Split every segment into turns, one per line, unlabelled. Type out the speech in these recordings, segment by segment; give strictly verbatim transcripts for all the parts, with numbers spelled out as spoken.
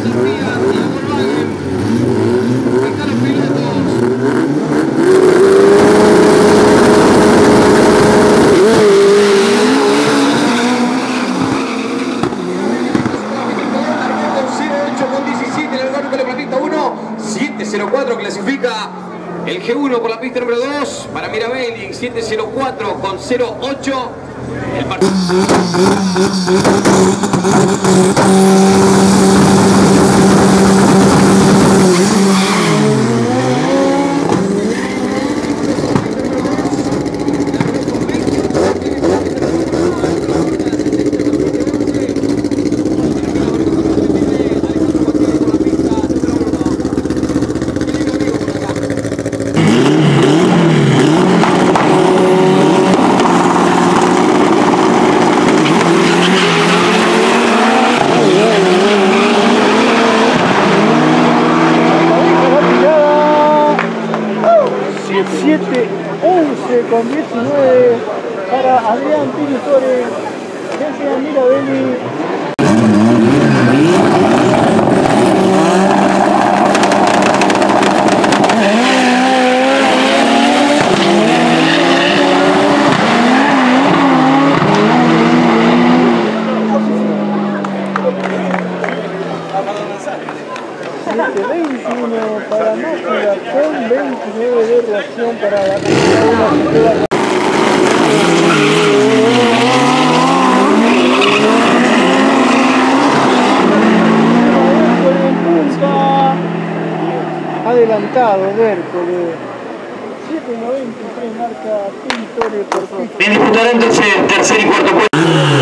siete cero cuatro clasifica el G uno por la pista número dos para Mirabelli. Siete cero cuatro con cero ocho. El partido.
siete once con diecinueve para Adrián Pinitore, desde Mirabelli. siete veintiuno para Máquina con veintinueve de reacción para la primera. Adelantado Hércules. siete noventa y tres marca Pinitore por pista.
Bien, disputará entonces el tercer y cuarto puesto.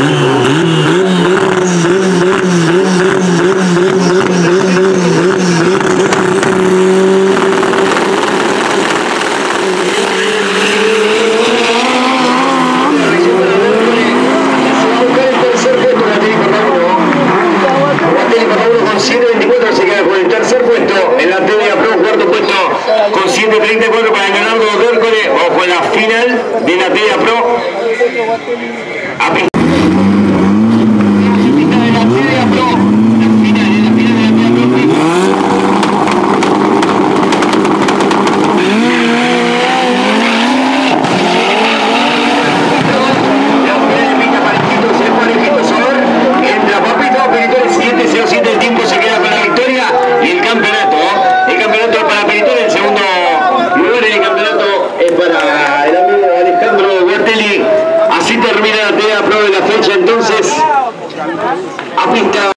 siete veinticuatro se queda con el tercer puesto en la T D A Pro, cuarto puesto con siete treinta y cuatro para Leonardo Dércole. Ojo en la final de la T D A Pro. A pista de la T D A Pro, la final, en la final de la T D A Pro. siete cero siete el tiempo, se queda con la victoria y el campeonato. El campeonato es para Pinitore, el segundo lugar en el campeonato es para el amigo Alejandro Guartelli. Así termina la T D A Pro de la fecha entonces. A pista.